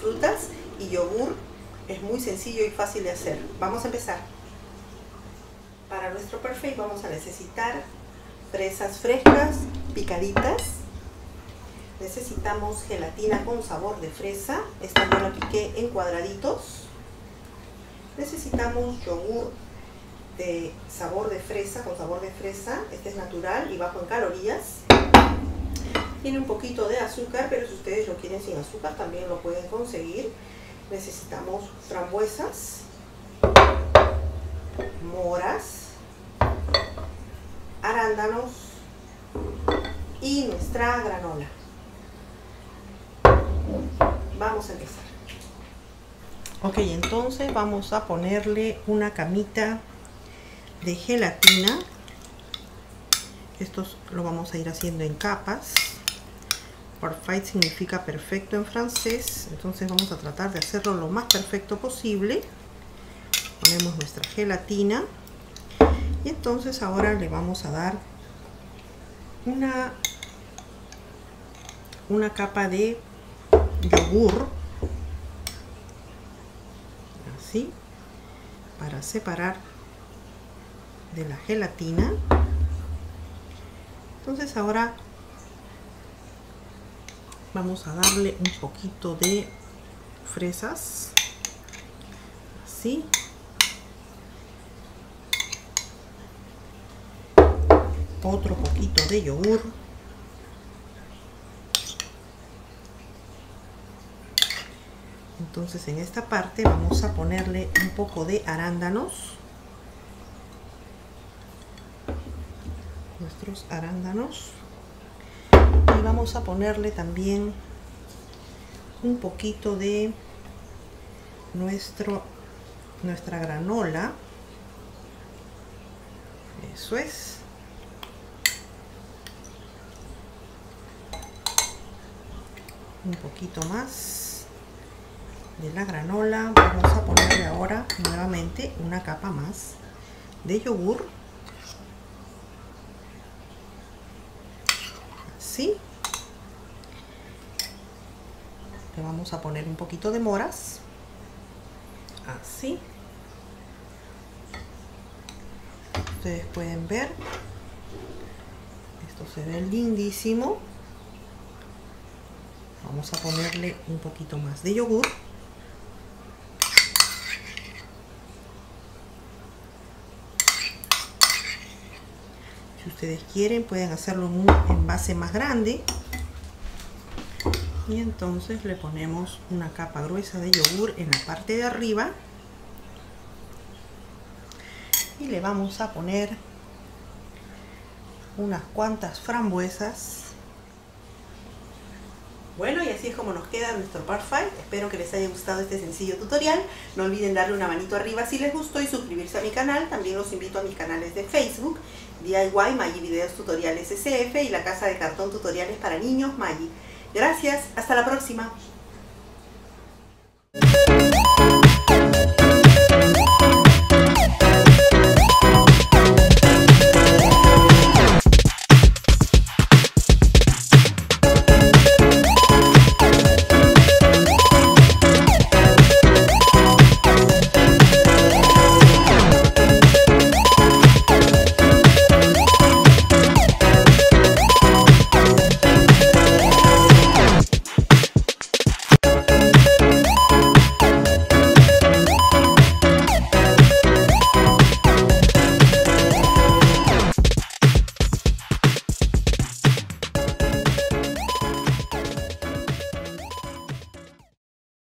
frutas y yogur. Es muy sencillo y fácil de hacer. Vamos a empezar. Para nuestro parfait vamos a necesitar fresas frescas picaditas. Necesitamos gelatina con sabor de fresa. Esta yo la piqué en cuadraditos. Necesitamos yogur de sabor de fresa, con sabor de fresa. Este es natural y bajo en calorías. Tiene un poquito de azúcar, pero si ustedes lo quieren sin azúcar también lo pueden conseguir. Necesitamos frambuesas, moras, arándanos y nuestra granola. Vamos a empezar. Ok, entonces vamos a ponerle una camita de gelatina. Esto lo vamos a ir haciendo en capas. Parfait significa perfecto en francés, entonces vamos a tratar de hacerlo lo más perfecto posible. Ponemos nuestra gelatina y entonces ahora le vamos a dar una capa de yogur, así, para separar de la gelatina. Entonces ahora vamos a darle un poquito de fresas, así. Otro poquito de yogur. Entonces en esta parte vamos a ponerle un poco de arándanos. Nuestros arándanos. Y vamos a ponerle también un poquito de nuestra granola. Eso es. Un poquito más de la granola. Vamos a ponerle ahora nuevamente una capa más de yogur. Así. Le vamos a poner un poquito de moras. Así. Ustedes pueden ver. Esto se ve lindísimo. Vamos a ponerle un poquito más de yogur. Si ustedes quieren pueden hacerlo en un envase más grande. Y entonces le ponemos una capa gruesa de yogur en la parte de arriba. Y le vamos a poner unas cuantas frambuesas. Bueno, y así es como nos queda nuestro parfait. Espero que les haya gustado este sencillo tutorial. No olviden darle una manito arriba si les gustó y suscribirse a mi canal. También los invito a mis canales de Facebook, DIY Maggi Videos Tutoriales SF y la Casa de Cartón Tutoriales para Niños Maggi. Gracias, hasta la próxima.